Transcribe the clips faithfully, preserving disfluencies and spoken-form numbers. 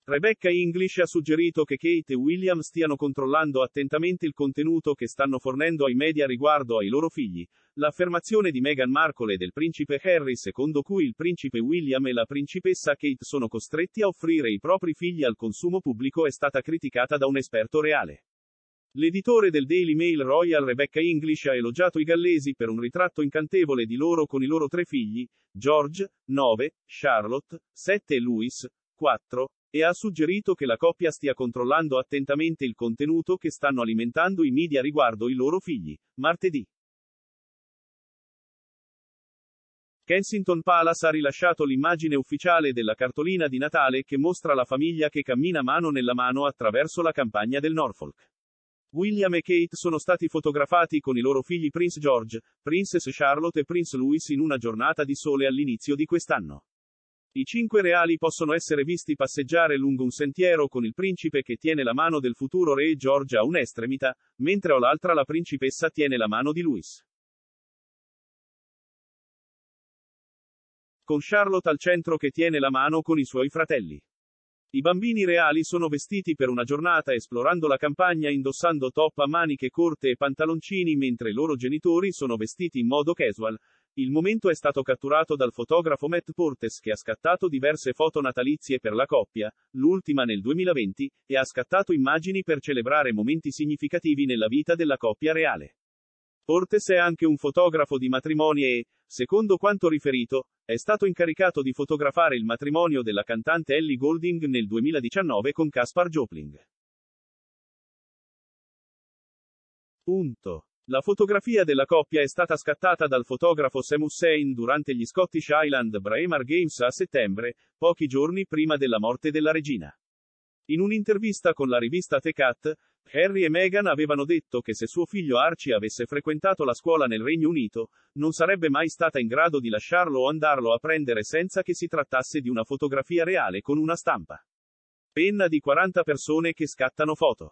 Rebecca English ha suggerito che Kate e William stiano controllando attentamente il contenuto che stanno fornendo ai media riguardo ai loro figli. L'affermazione di Meghan Markle e del principe Harry secondo cui il principe William e la principessa Kate sono costretti a offrire i propri figli al consumo pubblico è stata criticata da un esperto reale. L'editore del Daily Mail Royal Rebecca English ha elogiato i gallesi per un ritratto incantevole di loro con i loro tre figli, George, nove, Charlotte, sette e Louis, quattro, e ha suggerito che la coppia stia controllando attentamente il contenuto che stanno alimentando i media riguardo i loro figli. Martedì. Kensington Palace ha rilasciato l'immagine ufficiale della cartolina di Natale che mostra la famiglia che cammina mano nella mano attraverso la campagna del Norfolk. William e Kate sono stati fotografati con i loro figli Prince George, Princess Charlotte e Prince Louis in una giornata di sole all'inizio di quest'anno. I cinque reali possono essere visti passeggiare lungo un sentiero con il principe che tiene la mano del futuro re George a un'estremità, mentre all'altra la principessa tiene la mano di Louis. Con Charlotte al centro che tiene la mano con i suoi fratelli. I bambini reali sono vestiti per una giornata esplorando la campagna indossando top a maniche corte e pantaloncini mentre i loro genitori sono vestiti in modo casual. Il momento è stato catturato dal fotografo Matt Portes che ha scattato diverse foto natalizie per la coppia, l'ultima nel duemilaventi, e ha scattato immagini per celebrare momenti significativi nella vita della coppia reale. Portes è anche un fotografo di matrimoni e, secondo quanto riferito, è stato incaricato di fotografare il matrimonio della cantante Ellie Goulding nel duemiladiciannove con Caspar Joplin. Punto. La fotografia della coppia è stata scattata dal fotografo Sam Hussein durante gli Scottish Highland Braemar Games a settembre, pochi giorni prima della morte della regina. In un'intervista con la rivista The Cat, Harry e Meghan avevano detto che se suo figlio Archie avesse frequentato la scuola nel Regno Unito, non sarebbe mai stata in grado di lasciarlo o andarlo a prendere senza che si trattasse di una fotografia reale con una stampa. Penna di quaranta persone che scattano foto.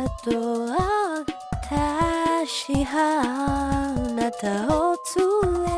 Tashi ha nata o tsue